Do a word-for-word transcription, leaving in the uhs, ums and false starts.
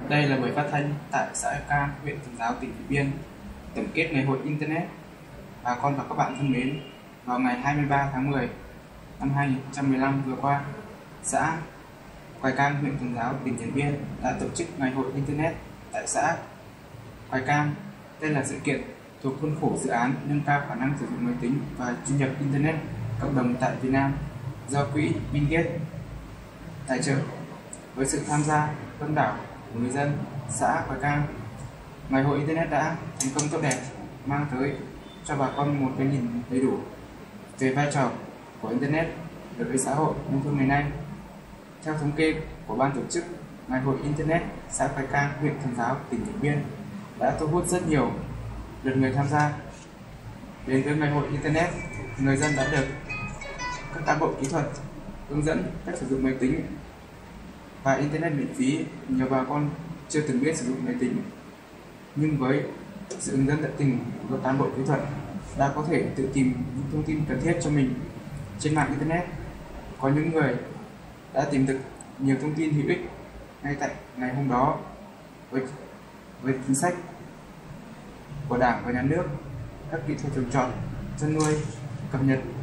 Đây là buổi phát thanh tại xã Eka Cam, huyện Tuần Giáo, tỉnh Điện Biên, tổng kết ngày hội Internet. Bà con và các bạn thân mến, vào ngày hai mươi ba tháng mười năm hai nghìn không trăm mười lăm vừa qua, xã Khoai Cam, huyện Tuần Giáo, tỉnh Điện Biên đã tổ chức ngày hội Internet tại xã Khoai Cam. Đây là sự kiện thuộc khuôn khổ dự án nâng cao khả năng sử dụng máy tính và truy nhập Internet cộng đồng tại Việt Nam do quỹ Bill Gates tài trợ. Với sự tham gia đông đảo của người dân xã Khoai Cam, ngày hội Internet đã thành công tốt đẹp, mang tới cho bà con một cái nhìn đầy đủ về vai trò của Internet đối với xã hội nông thôn ngày nay. Theo thống kê của ban tổ chức, ngày hội Internet xã Khoai Cam, huyện Tuần Giáo, tỉnh Điện Biên đã thu hút rất nhiều lượt người tham gia. Đến với ngày hội Internet, người dân đã được các cán bộ kỹ thuật hướng dẫn cách sử dụng máy tính và Internet miễn phí. Nhiều bà con chưa từng biết sử dụng máy tính, nhưng với sự hướng dẫn tận tình của cán bộ kỹ thuật đã có thể tự tìm những thông tin cần thiết cho mình trên mạng Internet. Có những người đã tìm được nhiều thông tin hữu ích ngay tại ngày hôm đó với, với chính sách của Đảng và Nhà nước, các kỹ thuật trồng trọt, chăn nuôi, cập nhật